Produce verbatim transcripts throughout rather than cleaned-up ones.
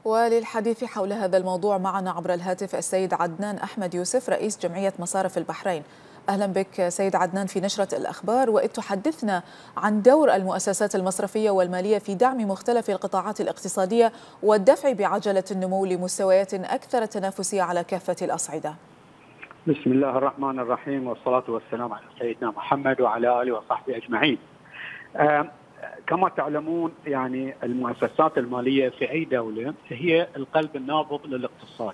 وللحديث حول هذا الموضوع معنا عبر الهاتف السيد عدنان أحمد يوسف رئيس جمعية مصارف البحرين. أهلا بك سيد عدنان في نشرة الأخبار، وإذ تحدثنا عن دور المؤسسات المصرفية والمالية في دعم مختلف القطاعات الاقتصادية والدفع بعجلة النمو لمستويات أكثر تنافسية على كافة الأصعدة. بسم الله الرحمن الرحيم، والصلاة والسلام على سيدنا محمد وعلى آله وصحبه أجمعين. آه كما تعلمون يعني المؤسسات المالية في أي دولة هي القلب النابض للاقتصاد.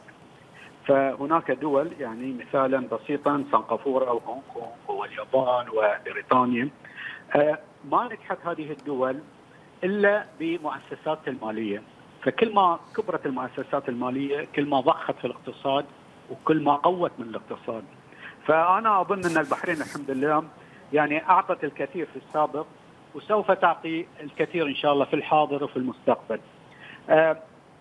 فهناك دول يعني مثالا بسيطا سنغافورة وهونغ كونغ واليابان وبريطانيا، آه ما نجحت هذه الدول إلا بمؤسسات المالية. فكل ما كبرت المؤسسات المالية كل ما ضخت في الاقتصاد وكل ما قوت من الاقتصاد. فأنا أظن أن البحرين الحمد لله يعني أعطت الكثير في السابق وسوف تعطي الكثير إن شاء الله في الحاضر وفي المستقبل. آه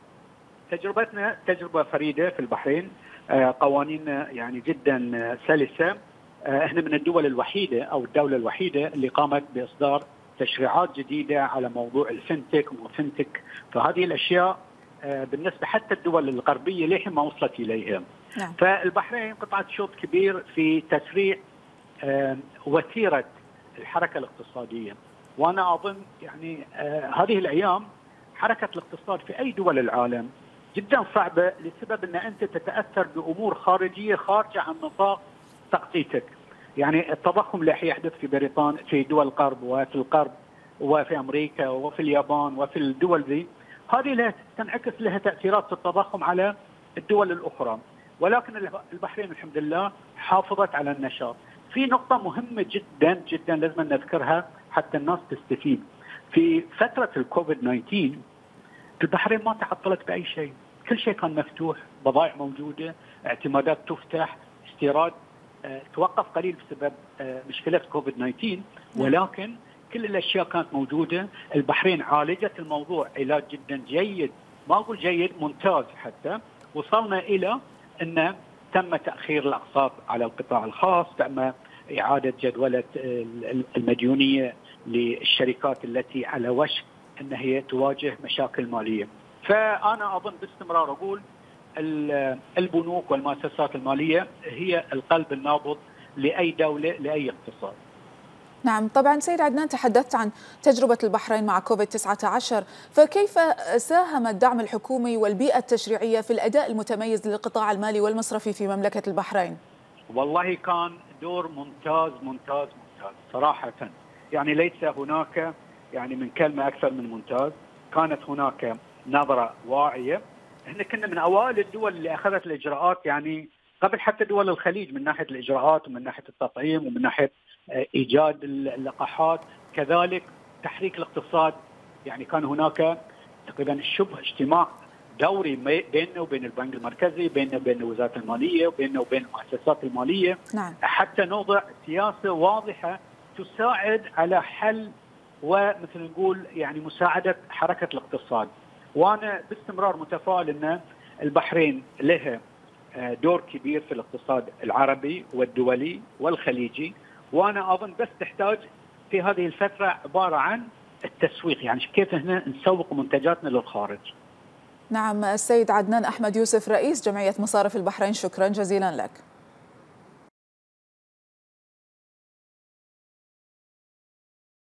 تجربتنا تجربة فريدة في البحرين، آه قوانيننا يعني جدا سلسة. آه احنا من الدول الوحيدة أو الدولة الوحيدة اللي قامت بإصدار تشريعات جديدة على موضوع الفنتك وفنتك. فهذه الأشياء آه بالنسبة حتى الدول الغربية ليه ما وصلت إليها. نعم. فالبحرين قطعت شوط كبير في تسريع آه وتيرة الحركة الاقتصادية. وأنا أظن يعني آه هذه الأيام حركة الاقتصاد في أي دول العالم جدا صعبة لسبب أن أنت تتأثر بأمور خارجية خارجة عن نطاق تخطيطك. يعني التضخم اللي يحدث في بريطانيا في دول الغرب وفي الغرب وفي أمريكا وفي اليابان وفي الدول ذي، هذه لها تنعكس لها تأثيرات في التضخم على الدول الأخرى. ولكن البحرين الحمد لله حافظت على النشاط. في نقطة مهمة جدا جدا لازم نذكرها حتى الناس تستفيد. في فترة الكوفيد تسعة عشر البحرين ما تعطلت بأي شيء، كل شيء كان مفتوح، بضائع موجودة، اعتمادات تفتح، استيراد أه توقف قليل بسبب أه مشكلة كوفيد تسعة عشر، ولكن كل الأشياء كانت موجودة. البحرين عالجت الموضوع علاج جدا جيد، ما أقول جيد، ممتاز. حتى وصلنا إلى أن تم تأخير الأقساط على القطاع الخاص، تم إعادة جدولة المديونية للشركات التي على وشك أن هي تواجه مشاكل مالية. فأنا أظن باستمرار أقول البنوك والمؤسسات المالية هي القلب النابض لأي دولة لأي اقتصاد. نعم طبعا سيد عدنان، تحدثت عن تجربة البحرين مع كوفيد تسعة عشر، فكيف ساهم الدعم الحكومي والبيئة التشريعية في الأداء المتميز للقطاع المالي والمصرفي في مملكة البحرين؟ والله كان دور ممتاز ممتاز ممتاز صراحة. يعني ليس هناك يعني من كلمة أكثر من ممتاز. كانت هناك نظرة واعية. احنا كنا من أوائل الدول اللي أخذت الإجراءات، يعني قبل حتى دول الخليج، من ناحية الإجراءات ومن ناحية التطعيم ومن ناحية إيجاد اللقاحات، كذلك تحريك الاقتصاد. يعني كان هناك تقريبا شبه اجتماع دوري بيننا وبين البنك المركزي، بيننا وبين وزارة المالية، وبيننا وبين المؤسسات المالية. نعم. حتى نوضع سياسة واضحة تساعد على حل ومثل نقول يعني مساعدة حركة الاقتصاد. وأنا باستمرار متفائل أن البحرين لها دور كبير في الاقتصاد العربي والدولي والخليجي. وأنا أظن بس تحتاج في هذه الفترة عبارة عن التسويق، يعني كيف هنا نسوق منتجاتنا للخارج. نعم السيد عدنان أحمد يوسف رئيس جمعية مصارف البحرين، شكرا جزيلا لك.